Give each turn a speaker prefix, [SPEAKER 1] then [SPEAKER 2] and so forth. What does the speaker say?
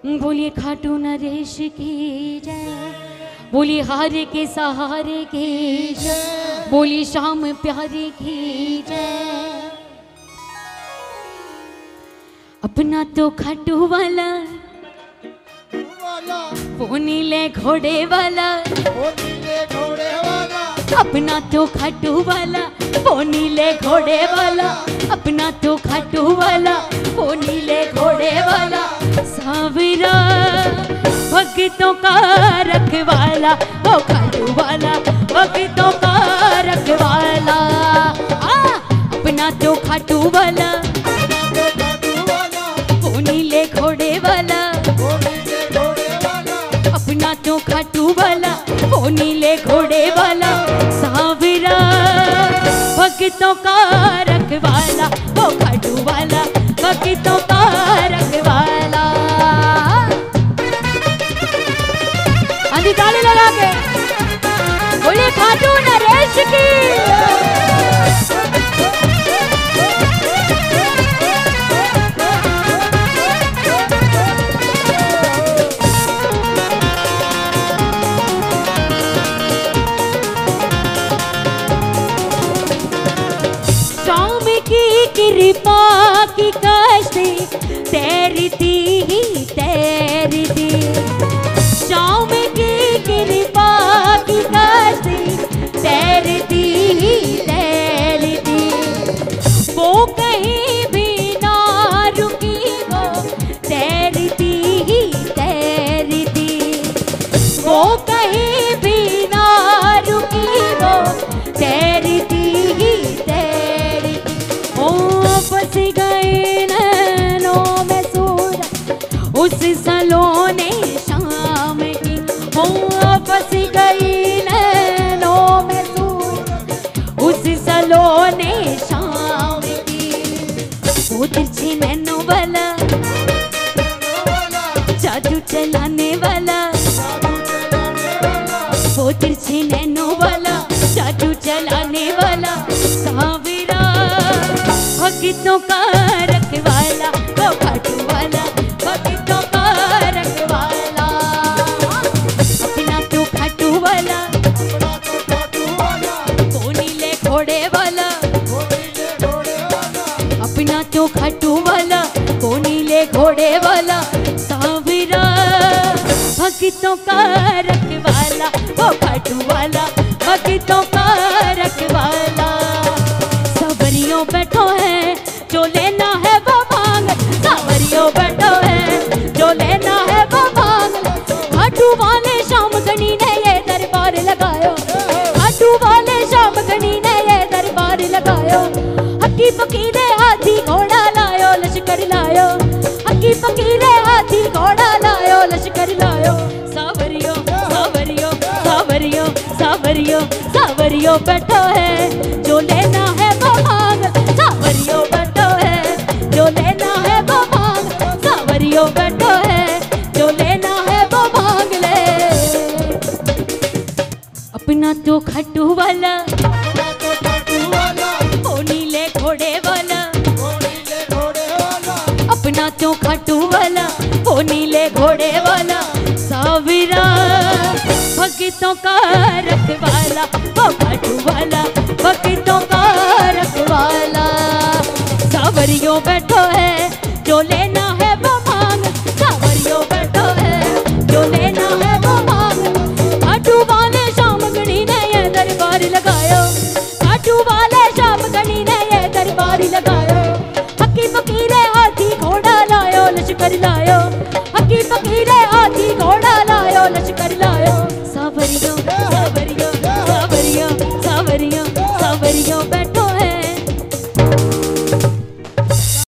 [SPEAKER 1] बोलिए खाटू नरेश की जय, बोलिए हारे के सहारे की जय, बोलिए शाम प्यारे की जय। अपना तो खाटू वाला वो नीले घोड़े वाला, अपना तो खाटू वाला वो नीले घोड़े वाला, अपना तो खाटू वाला वो नीले घोड़े वाला। सावरा भक्तों का रखवाला, वो खाटू वाला भक्तों का रखवाला। अपना तो खाटू वाला वो नीले घोड़े वाला, अपना तो खाटू वाला वो नीले घोड़े वाला। सावरा भक्तों का रखवाला, वो खाटू वाला भक्तों का रखवाला। आंधी ताली लगा के बोले खाटू नरेश की। कृपा की कश्ती तैरती ही तैरती, शाम की कृपा की कश्ती तैरती ही तैरती। वो कहीं भी ना रुकी, वो तैरती ही तैरती। वो कहीं भी ना रुकी, वो तैरती ही तैरती। फंस गए नैनों में सूरज उस सलोने शाम की, हो फंस गई नैनों में सूरज उस सलोने शाम की। वो तिरछे नैनों वाला जादू चलाने वाला, वो तिरछे नैनों वाला जादू चलाने वाला। सावरा भक्तों का रखवाला, वो खाटू वाला भक्तों का रखवाला। अपना तो खाटू वाला वो नीले घोड़े वाला, अपना तो खाटू वाला वो नीले घोड़े वाला। सावरा भक्तों का रखवाला, वो खाटू वाला भक्तों का रखवाला। सावरियों बैठो है जो लेना है वो मांग, सावरियों बैठो है जो लेना है वो मांग। खाटू वाले शाम गणी ने ये दरबार लगायो, खाटू वाले शाम गणी ने ये दरबार लगायो। हकी फकीरे हाथी घोड़ा लायो लश्कर लायो, हकी फकीरे हाथी घोड़ा लायो लश्कर लायो। सावरियों सावरियों सावरियों सावरियों सावरियों बैठो है जो लेना है वो मांग, सावरियों बैठो है जो लेना है वो मांग। सावरियों बैठो है जो लेना है वो मांग ले। अपना तो खाटू वाला वो नीले घोड़े वाला, अपना तो खाटू वाला वो नीले घोड़े वाला। सावरा भक्तों का रखवाला, वो खाटू वाला भक्तों का रखवाला। सावरियों बैठो है जो लेना है वो मांग, सावरियों बैठो है जो लेना है वो मांग। खाटू वाले शाम गणी ने ये दरबार लगायो, खाटू वाले शाम गणी ने ये दरबार लगायो। हकी फकीरे हाथी घोड़ा लायो लश्कर लायो,